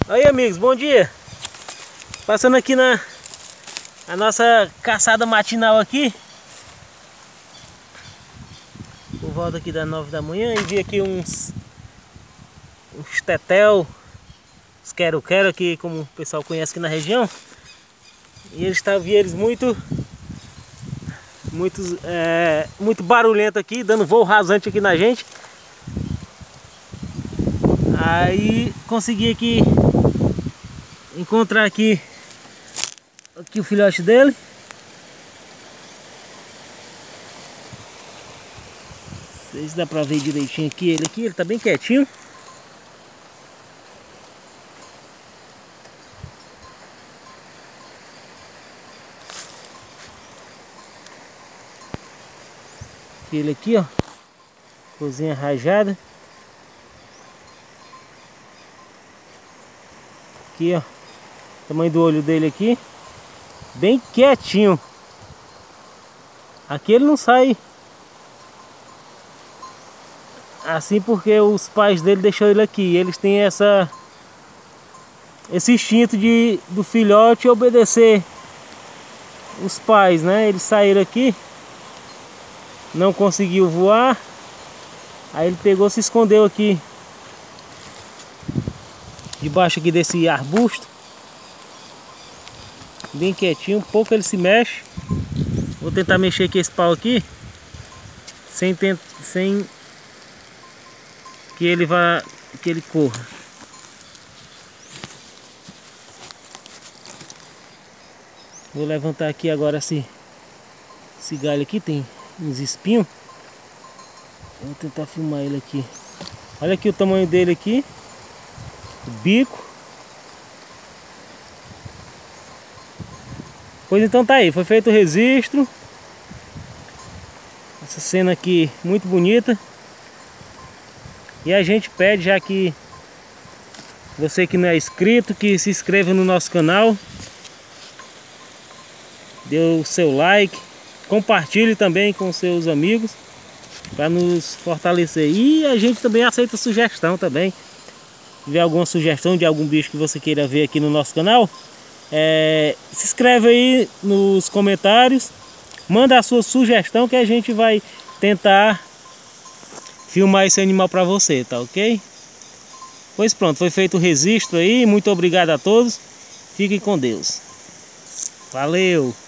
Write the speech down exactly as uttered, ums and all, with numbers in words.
Aí, amigos, bom dia. Passando aqui na a nossa caçada matinal aqui, por volta aqui das nove da manhã, e vi aqui uns uns tetel, os quero-quero aqui, como o pessoal conhece aqui na região. E eles estavam, vi eles muito muito, é, muito barulhento aqui, dando voo rasante aqui na gente. Aí consegui aqui encontrar aqui, aqui o filhote dele. Não sei se dá pra ver direitinho aqui ele aqui, ele tá bem quietinho. Ele aqui, ó, cozinha rajada. Aqui, ó, tamanho do olho dele aqui, bem quietinho. Aqui ele não sai assim porque os pais dele deixaram ele aqui. Eles têm essa esse instinto de do filhote obedecer os pais, né? Eles saíram aqui, não conseguiu voar, aí ele pegou, se escondeu aqui debaixo aqui desse arbusto, bem quietinho. Um pouco ele se mexe. Vou tentar mexer aqui esse pau aqui sem, tent... sem que ele vá, que ele corra. Vou levantar aqui agora esse, esse galho aqui, tem uns espinhos. Vou tentar filmar ele aqui. Olha aqui o tamanho dele aqui, o bico. Pois então tá aí, foi feito o registro. Essa cena aqui muito bonita. E a gente pede, já que você que não é inscrito, que se inscreva no nosso canal, dê o seu like, compartilhe também com seus amigos para nos fortalecer. E a gente também aceita sugestão também. Se tiver alguma sugestão de algum bicho que você queira ver aqui no nosso canal, é, se inscreve aí nos comentários, manda a sua sugestão que a gente vai tentar filmar esse animal para você, tá ok? Pois pronto, foi feito o registro aí. Muito obrigado a todos, fiquem com Deus, valeu!